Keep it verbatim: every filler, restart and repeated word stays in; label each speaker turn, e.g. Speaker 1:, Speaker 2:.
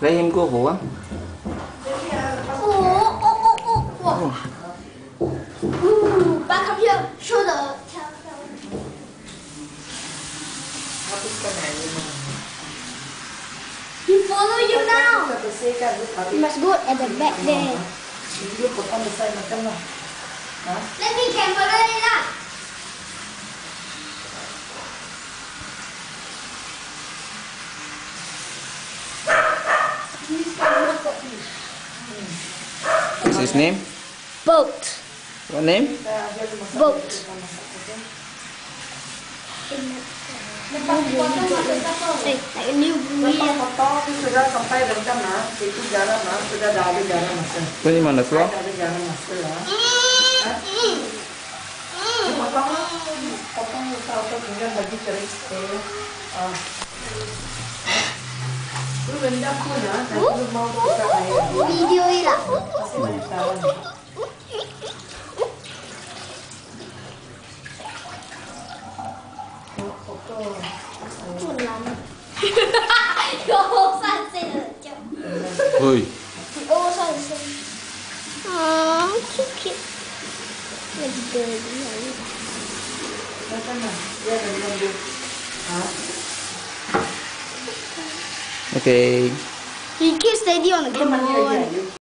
Speaker 1: Lấy em cô phụ á.
Speaker 2: Oh, oh, oh, oh, wow. Ooh, back up here. Show the tail. He follow you now. You must go at the back there. Let me camera it up.
Speaker 1: What's his name?
Speaker 2: Boat.
Speaker 1: What name?
Speaker 2: Boat. Hey, like a new breed.
Speaker 1: Pwede man na siya?
Speaker 2: Video ila.
Speaker 1: Ui.
Speaker 2: Oh, cute, cute. Like baby.
Speaker 1: Okay.
Speaker 2: He keeps steady on the camera.